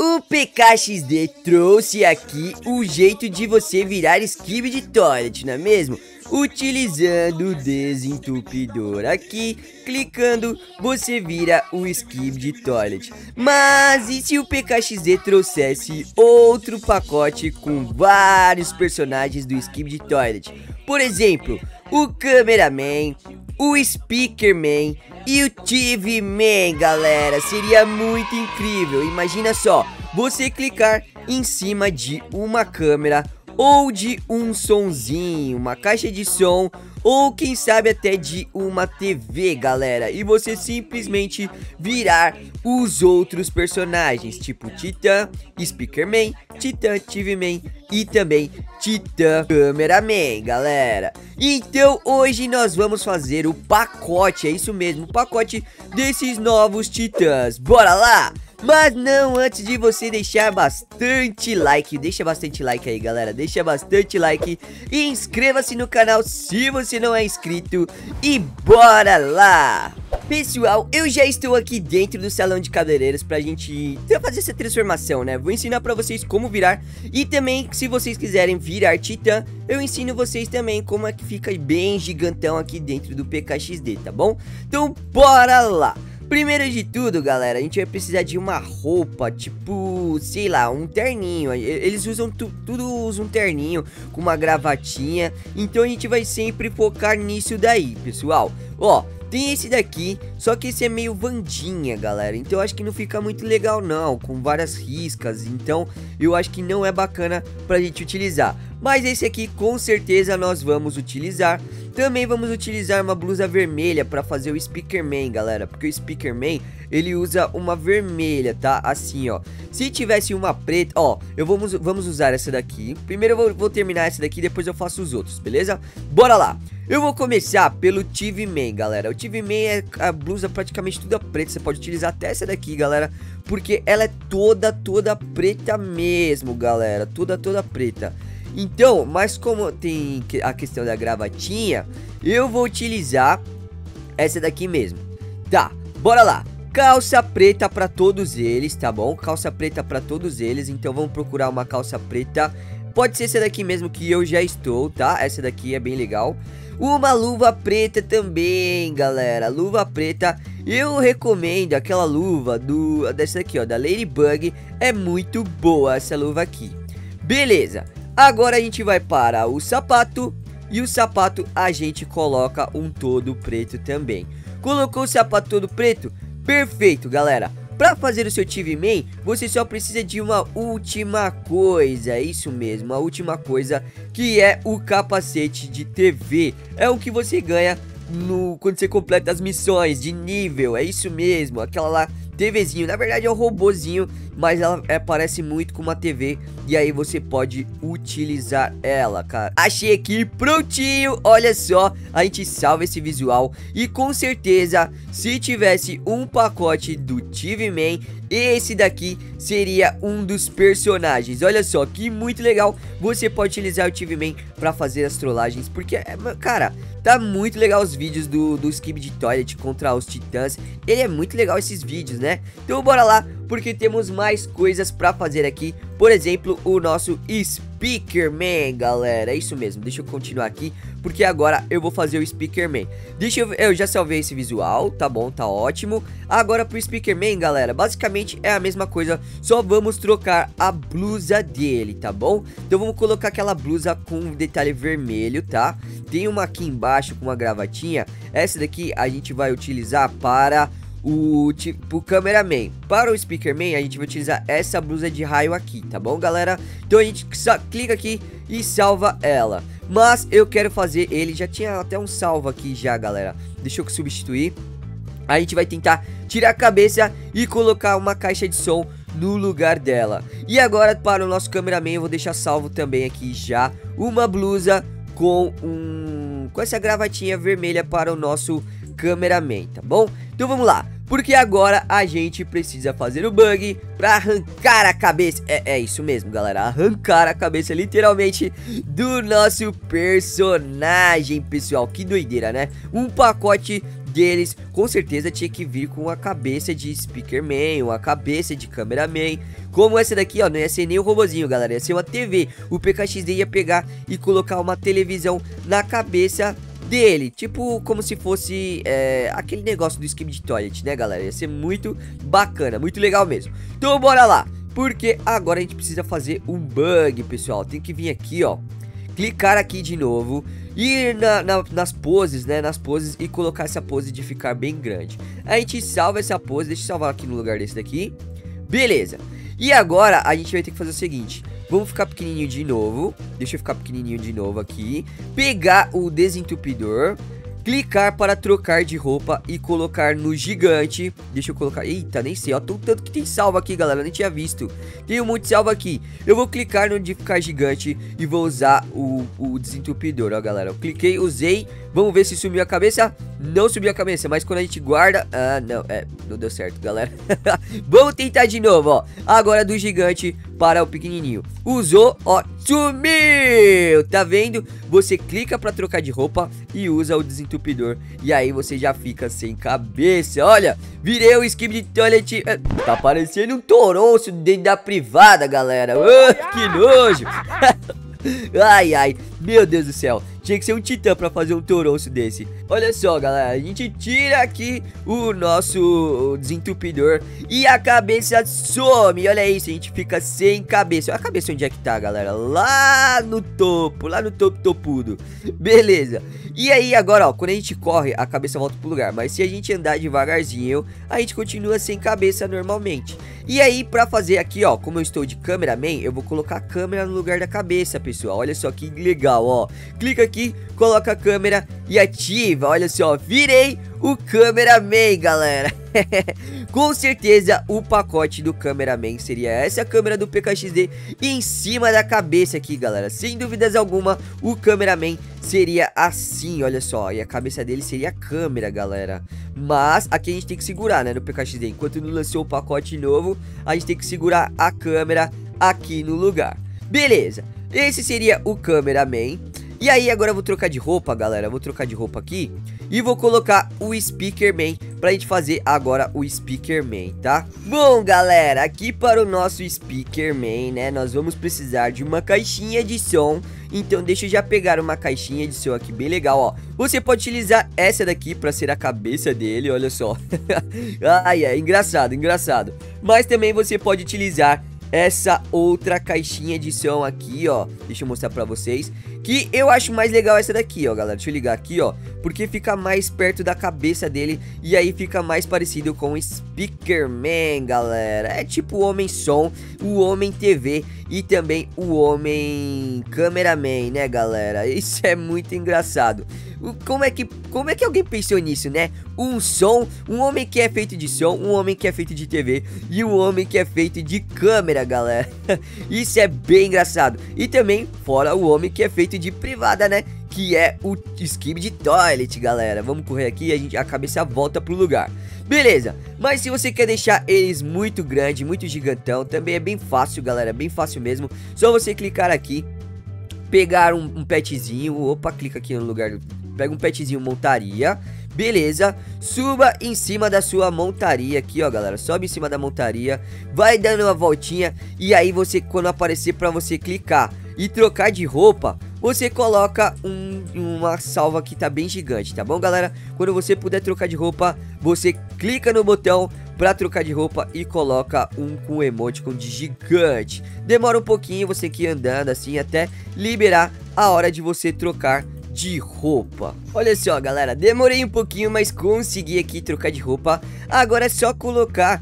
O PKXD trouxe aqui o jeito de você virar Skibidi Toilet, não é mesmo? Utilizando o desentupidor aqui, clicando, você vira o Skibidi Toilet. Mas e se o PKXD trouxesse outro pacote com vários personagens do Skibidi Toilet? Por exemplo, o Cameraman, o Speakerman e o TV Man, galera. Seria muito incrível. Imagina só, você clicar em cima de uma câmera ou de um sonzinho, uma caixa de som, ou quem sabe até de uma TV, galera, e você simplesmente virar os outros personagens, tipo Titã, Speakerman, Titã TV Man e também Titã Cameraman, galera. Então hoje nós vamos fazer o pacote, é isso mesmo, o pacote desses novos titãs. Bora lá! Mas não antes de você deixar bastante like, deixa bastante like aí, galera, deixa bastante like e inscreva-se no canal se você não é inscrito e bora lá! Pessoal, eu já estou aqui dentro do salão de cabeleireiros pra gente fazer essa transformação, né? Vou ensinar pra vocês como virar e também, se vocês quiserem virar titã, eu ensino vocês também como é que fica bem gigantão aqui dentro do PKXD, tá bom? Então bora lá! Primeiro de tudo, galera, a gente vai precisar de uma roupa, tipo, sei lá, um terninho. Eles usam tudo usam um terninho com uma gravatinha. Então a gente vai sempre focar nisso daí, pessoal. Ó, tem esse daqui, só que esse é meio Vandinha, galera. Então eu acho que não fica muito legal não, com várias riscas. Então eu acho que não é bacana pra gente utilizar. Mas esse aqui com certeza nós vamos utilizar. Também vamos utilizar uma blusa vermelha para fazer o Speakerman, galera. Porque o Speakerman, ele usa uma vermelha, tá? Assim, ó. Se tivesse uma preta, ó, vamos usar essa daqui. Primeiro eu vou terminar essa daqui, depois eu faço os outros, beleza? Bora lá! Eu vou começar pelo TV Man, galera. O TV Man é a blusa praticamente toda preta. Você pode utilizar até essa daqui, galera, porque ela é toda preta mesmo, galera. Toda preta. Então, mas como tem a questão da gravatinha, eu vou utilizar essa daqui mesmo. Tá, bora lá. Calça preta pra todos eles, tá bom? Calça preta pra todos eles. Então vamos procurar uma calça preta. Pode ser essa daqui mesmo que eu já estou, tá? Essa daqui é bem legal. Uma luva preta também, galera. Luva preta. Eu recomendo aquela luva dessa aqui, ó, da Ladybug. É muito boa essa luva aqui. Beleza. Agora a gente vai para o sapato. E o sapato a gente coloca um todo preto também. Colocou o sapato todo preto? Perfeito, galera. Para fazer o seu TV Man, você só precisa de uma última coisa. É isso mesmo, a última coisa, que é o capacete de TV. É o que você ganha quando você completa as missões de nível. É isso mesmo, aquela lá, TVzinho. Na verdade é um robozinho, mas ela parece muito com uma TV. E aí você pode utilizar ela, cara. Achei aqui prontinho, olha só. A gente salva esse visual. E com certeza, se tivesse um pacote do TV Man, esse daqui seria um dos personagens. Olha só, que muito legal. Você pode utilizar o TV Man pra fazer as trollagens, porque, cara, tá muito legal os vídeos do Skibidi Toilet contra os titãs. Ele é muito legal esses vídeos, né? Então bora lá, porque temos mais coisas pra fazer aqui. Por exemplo, o nosso Speakerman, galera. É isso mesmo, deixa eu continuar aqui, porque agora eu vou fazer o Speakerman. Eu já salvei esse visual, tá bom, tá ótimo. Agora pro Speakerman, galera, basicamente é a mesma coisa, só vamos trocar a blusa dele, tá bom? Então vamos colocar aquela blusa com um detalhe vermelho, tá? Tem uma aqui embaixo com uma gravatinha. Essa daqui a gente vai utilizar para o Cameraman. Para o Speakerman a gente vai utilizar essa blusa de raio aqui, tá bom, galera? Então a gente só clica aqui e salva ela. Mas eu quero fazer ele, já tinha até um salvo aqui já, galera. Deixa eu substituir. A gente vai tentar tirar a cabeça e colocar uma caixa de som no lugar dela. E agora para o nosso Cameraman eu vou deixar salvo também aqui já uma blusa com essa gravatinha vermelha para o nosso Cameraman, tá bom? Então vamos lá, porque agora a gente precisa fazer o bug pra arrancar a cabeça. É isso mesmo, galera, arrancar a cabeça literalmente do nosso personagem, pessoal. Que doideira, né? Um pacote deles com certeza tinha que vir com a cabeça de Speakerman, ou a cabeça de Cameraman. Como essa daqui, ó, não ia ser nem o robozinho, galera, ia ser uma TV. O PKXD ia pegar e colocar uma televisão na cabeça dele, tipo como se fosse aquele negócio do Skibidi Toilet, né, galera? Ia ser muito bacana, muito legal mesmo. Então bora lá, porque agora a gente precisa fazer um bug, pessoal. Tem que vir aqui, ó, clicar aqui de novo, ir nas poses, né, nas poses, e colocar essa pose de ficar bem grande. A gente salva essa pose, deixa eu salvar aqui no lugar desse daqui. Beleza. E agora a gente vai ter que fazer o seguinte: vamos ficar pequenininho de novo. Deixa eu ficar pequenininho de novo aqui. Pegar o desentupidor, clicar para trocar de roupa e colocar no gigante. Deixa eu colocar... Eita, nem sei, ó, tanto que tem salvo aqui, galera, nem tinha visto. Tem um monte de salvo aqui. Eu vou clicar no de ficar gigante e vou usar o desentupidor, ó, galera. Eu cliquei, usei. Vamos ver se sumiu a cabeça. Não subiu a cabeça, mas quando a gente guarda... Ah, não, não deu certo, galera. Vamos tentar de novo, ó. Agora do gigante para o pequenininho. Usou, ó, sumiu. Tá vendo? Você clica pra trocar de roupa e usa o desentupidor. E aí você já fica sem cabeça. Olha, virei o Skibidi Toilet. Tá parecendo um toronço dentro da privada, galera. Que nojo. Ai, ai, meu Deus do céu. Tinha que ser um titã pra fazer um toronço desse. Olha só, galera, a gente tira aqui o nosso desentupidor e a cabeça some. Olha isso, a gente fica sem cabeça. Olha a cabeça onde é que tá, galera. Lá no topo topudo. Beleza. E aí agora, ó, quando a gente corre, a cabeça volta pro lugar. Mas se a gente andar devagarzinho, a gente continua sem cabeça normalmente. E aí, pra fazer aqui, ó, como eu estou de cameraman, eu vou colocar a câmera no lugar da cabeça, pessoal. Olha só que legal, ó. Clica aqui, coloca a câmera e ativa. Olha só, virei o cameraman, galera. Com certeza o pacote do cameraman seria essa câmera do PKXD em cima da cabeça aqui, galera. Sem dúvidas alguma, o cameraman seria assim, olha só. E a cabeça dele seria a câmera, galera. Mas aqui a gente tem que segurar, né, no PKXD. Enquanto não lançou o pacote novo, a gente tem que segurar a câmera aqui no lugar. Beleza, esse seria o cameraman. E aí agora eu vou trocar de roupa, galera. Vou trocar de roupa aqui e vou colocar o Speakerman pra gente fazer agora o Speakerman, tá? Bom, galera, aqui para o nosso Speakerman, né, nós vamos precisar de uma caixinha de som. Então deixa eu já pegar uma caixinha de som aqui bem legal, ó. Você pode utilizar essa daqui pra ser a cabeça dele, olha só. Ai, é engraçado, engraçado. Mas também você pode utilizar essa outra caixinha de som aqui, ó. Deixa eu mostrar pra vocês, que eu acho mais legal essa daqui, ó, galera. Deixa eu ligar aqui, ó, porque fica mais perto da cabeça dele. E aí fica mais parecido com o Speakerman, galera. É tipo o Homem Som, o Homem TV e também o Homem Cameraman, né, galera? Isso é muito engraçado. Como é que alguém pensou nisso, né? Um som, um homem que é feito de som, um homem que é feito de TV e um homem que é feito de câmera, galera. Isso é bem engraçado. E também, fora o homem que é feito de privada, né? Que é o Skibidi Toilet, galera. Vamos correr aqui e a cabeça volta pro lugar. Beleza, mas se você quer deixar eles muito grande, muito gigantão, também é bem fácil, galera, bem fácil mesmo. Só você clicar aqui, pegar um petzinho, opa, clica aqui no lugar, pega um petzinho montaria, beleza, suba em cima da sua montaria aqui, ó, galera, sobe em cima da montaria, vai dando uma voltinha e aí você, quando aparecer pra você clicar e trocar de roupa, você coloca uma salva que tá bem gigante, tá bom, galera? Quando você puder trocar de roupa, você clica no botão pra trocar de roupa e coloca com emoticon de gigante. Demora um pouquinho, você tem que ir andando assim até liberar a hora de você trocar de roupa. Olha só, galera, demorei um pouquinho, mas consegui aqui trocar de roupa. Agora é só colocar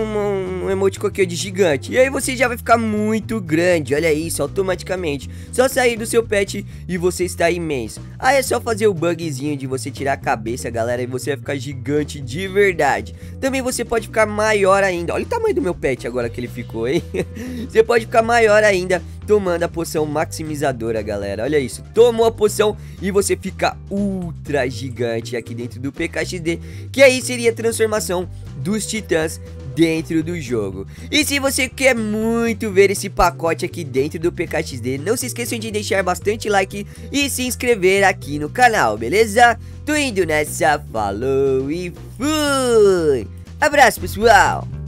num emoticon aqui de gigante. E aí você já vai ficar muito grande, olha isso, automaticamente. Só sair do seu pet e você está imenso. Aí é só fazer o bugzinho de você tirar a cabeça, galera, e você vai ficar gigante de verdade. Também você pode ficar maior ainda. Olha o tamanho do meu pet agora que ele ficou, hein? Você pode ficar maior ainda tomando a poção maximizadora, galera. Olha isso, tomou a poção e você fica ultra gigante aqui dentro do PKXD, que aí seria a transformação dos titãs dentro do jogo. E se você quer muito ver esse pacote aqui dentro do PKXD, não se esqueçam de deixar bastante like e se inscrever aqui no canal, beleza? Tô indo nessa, falou e fui! Abraço, pessoal!